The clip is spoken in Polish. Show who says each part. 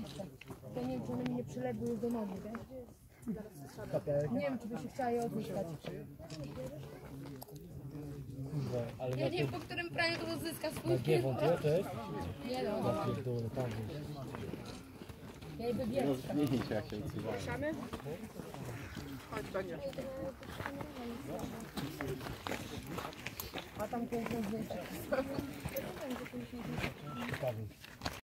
Speaker 1: jeszcze. To nie wiem, czy one mi nie przyległy już do nogi, wiesz? Nie wiem, czy by się chciała je odzyskać. Ja nie wiem, po którym praniu to odzyska swój film. Nie no. Ja jej wybieram.
Speaker 2: Rozmieni się, jak się odsuwa.
Speaker 3: Ruszamy? Chodź, Bania.
Speaker 1: A tam piękne zdjęcie.